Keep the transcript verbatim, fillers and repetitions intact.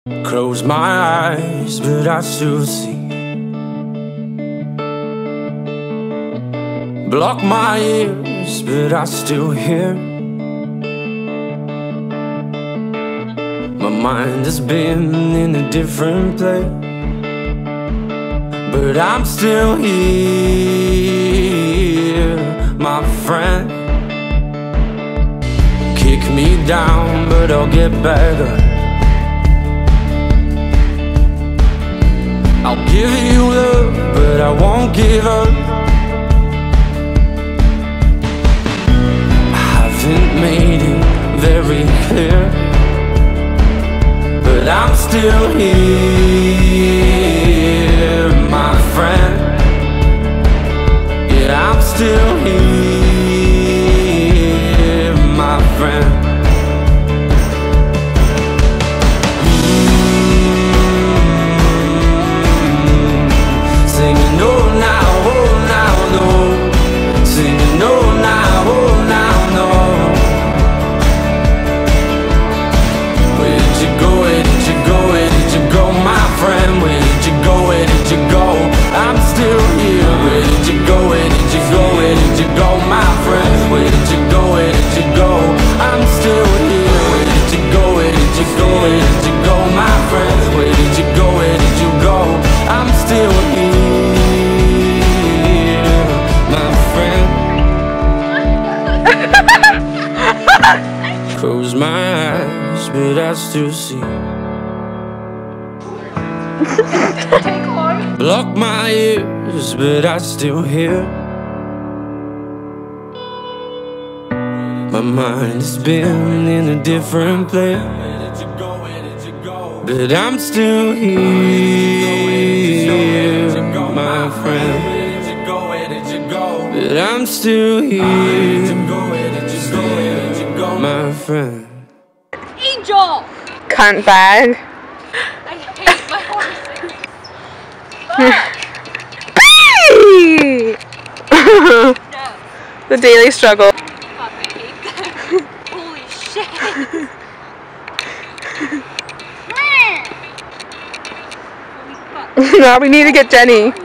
Close my eyes, but I still see. Block my ears, but I still hear. My mind has been in a different place, but I'm still here, my friend. Kick me down, but I'll get back up. I'll give you love, but I won't give up. I haven't made it very clear, but I'm still here, my friend. Yeah, I'm still here, my friend. Close my eyes, but I still see. Block my ears, but I still hear. My mind has been in a different place, but I'm still here, my friend. But I'm still here, my friend. Angel! Cunt bag. I hate my horses. No. The daily struggle. Fuck, I hate them. Holy shit. Holy fuck. Now we need to get Jenny.